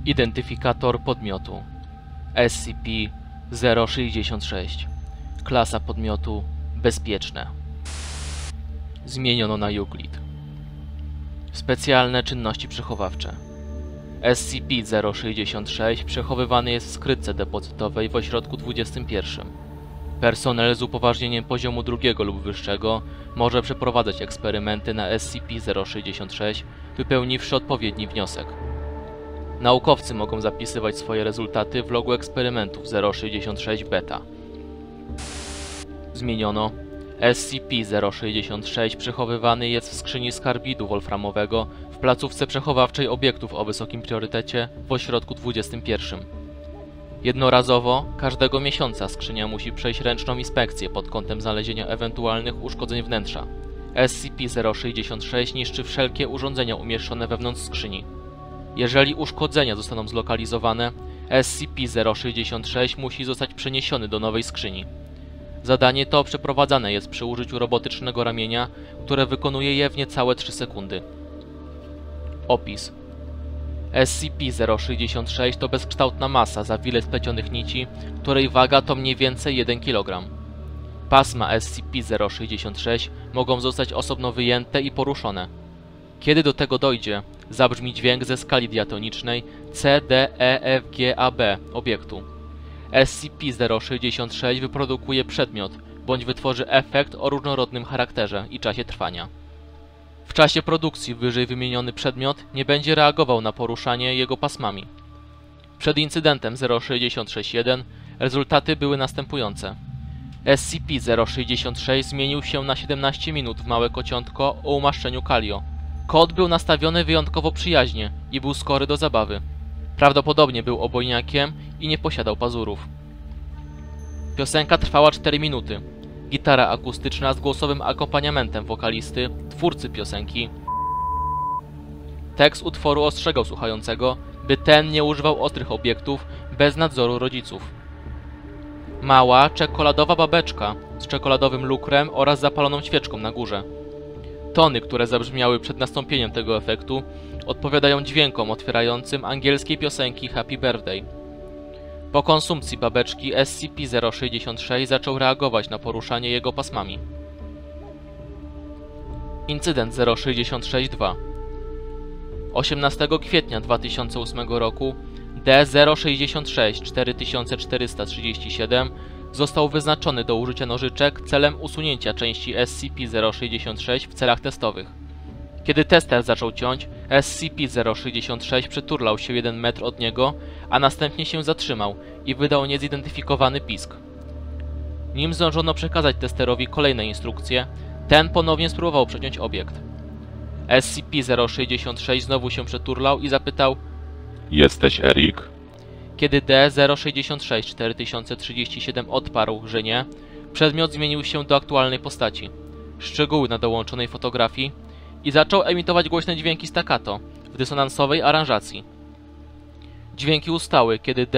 Identyfikator podmiotu SCP-066. Klasa podmiotu bezpieczne. Zmieniono na Euclid. Specjalne czynności przechowawcze. SCP-066 przechowywany jest w skrytce depozytowej w ośrodku 21. Personel z upoważnieniem poziomu 2 lub wyższego może przeprowadzać eksperymenty na SCP-066, wypełniwszy odpowiedni wniosek. Naukowcy mogą zapisywać swoje rezultaty w logu eksperymentów 066 beta. Zmieniono. SCP-066 przechowywany jest w skrzyni skarbidu wolframowego w placówce przechowawczej obiektów o wysokim priorytecie w ośrodku 21. Jednorazowo, każdego miesiąca skrzynia musi przejść ręczną inspekcję pod kątem znalezienia ewentualnych uszkodzeń wnętrza. SCP-066 niszczy wszelkie urządzenia umieszczone wewnątrz skrzyni. Jeżeli uszkodzenia zostaną zlokalizowane, SCP-066 musi zostać przeniesiony do nowej skrzyni. Zadanie to przeprowadzane jest przy użyciu robotycznego ramienia, które wykonuje je w niecałe 3 sekundy. Opis. SCP-066 to bezkształtna masa zawile splecionych nici, której waga to mniej więcej 1 kg. Pasma SCP-066 mogą zostać osobno wyjęte i poruszone. Kiedy do tego dojdzie, zabrzmi dźwięk ze skali diatonicznej C, D, E, F, G, A, B obiektu. SCP-066 wyprodukuje przedmiot, bądź wytworzy efekt o różnorodnym charakterze i czasie trwania. W czasie produkcji wyżej wymieniony przedmiot nie będzie reagował na poruszanie jego pasmami. Przed incydentem 066-1 rezultaty były następujące. SCP-066 zmienił się na 17 minut w małe kociątko o umaszczeniu Kalio. Kot był nastawiony wyjątkowo przyjaźnie i był skory do zabawy. Prawdopodobnie był obojniakiem i nie posiadał pazurów. Piosenka trwała 4 minuty. Gitara akustyczna z głosowym akompaniamentem wokalisty, twórcy piosenki. Tekst utworu ostrzegał słuchającego, by ten nie używał ostrych obiektów bez nadzoru rodziców. Mała, czekoladowa babeczka z czekoladowym lukrem oraz zapaloną świeczką na górze. Tony, które zabrzmiały przed nastąpieniem tego efektu, odpowiadają dźwiękom otwierającym angielskie piosenki Happy Birthday. Po konsumpcji babeczki SCP-066 zaczął reagować na poruszanie jego pasmami. Incydent 066-2. 18 kwietnia 2008 roku D-066-4437 został wyznaczony do użycia nożyczek celem usunięcia części SCP-066 w celach testowych. Kiedy tester zaczął ciąć, SCP-066 przyturlał się 1 metr od niego, a następnie się zatrzymał i wydał niezidentyfikowany pisk. Nim zdążono przekazać testerowi kolejne instrukcje, ten ponownie spróbował przeciąć obiekt. SCP-066 znowu się przeturlał i zapytał: Jesteś Erik? Kiedy D-066-4037 odparł, że nie, przedmiot zmienił się do aktualnej postaci. Szczegóły na dołączonej fotografii i zaczął emitować głośne dźwięki staccato w dysonansowej aranżacji. Dźwięki ustały, kiedy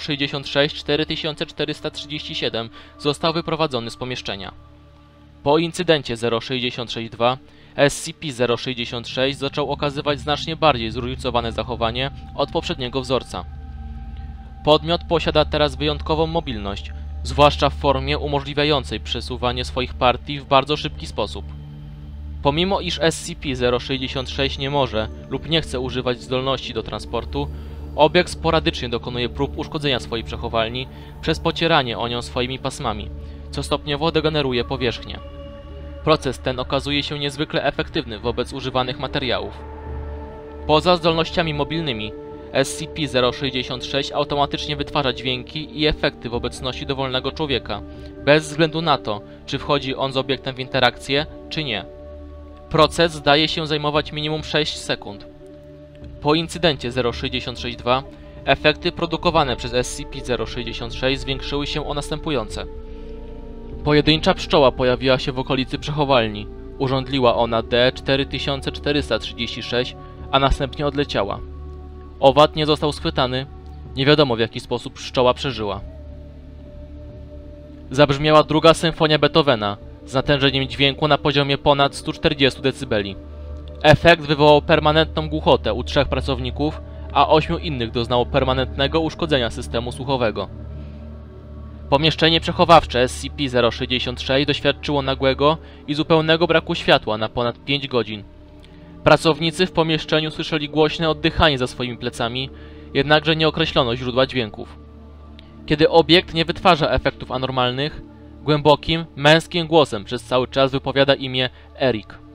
D-066-4437 został wyprowadzony z pomieszczenia. Po incydencie 066-2 SCP-066 zaczął okazywać znacznie bardziej zróżnicowane zachowanie od poprzedniego wzorca. Podmiot posiada teraz wyjątkową mobilność, zwłaszcza w formie umożliwiającej przesuwanie swoich partii w bardzo szybki sposób. Pomimo iż SCP-066 nie może lub nie chce używać zdolności do transportu, obiekt sporadycznie dokonuje prób uszkodzenia swojej przechowalni przez pocieranie o nią swoimi pasmami, co stopniowo degeneruje powierzchnię. Proces ten okazuje się niezwykle efektywny wobec używanych materiałów. Poza zdolnościami mobilnymi, SCP-066 automatycznie wytwarza dźwięki i efekty w obecności dowolnego człowieka, bez względu na to, czy wchodzi on z obiektem w interakcję, czy nie. Proces zdaje się zajmować minimum 6 sekund. Po incydencie 066-2 efekty produkowane przez SCP-066 zwiększyły się o następujące. Pojedyncza pszczoła pojawiła się w okolicy przechowalni. Urządliła ona D-4436, a następnie odleciała. Owad nie został schwytany, nie wiadomo w jaki sposób pszczoła przeżyła. Zabrzmiała druga symfonia Beethovena z natężeniem dźwięku na poziomie ponad 140 dB. Efekt wywołał permanentną głuchotę u 3 pracowników, a 8 innych doznało permanentnego uszkodzenia systemu słuchowego. Pomieszczenie przechowawcze SCP-066 doświadczyło nagłego i zupełnego braku światła na ponad 5 godzin. Pracownicy w pomieszczeniu słyszeli głośne oddychanie za swoimi plecami, jednakże nie określono źródła dźwięków. Kiedy obiekt nie wytwarza efektów anormalnych, głębokim, męskim głosem przez cały czas wypowiada imię Eric.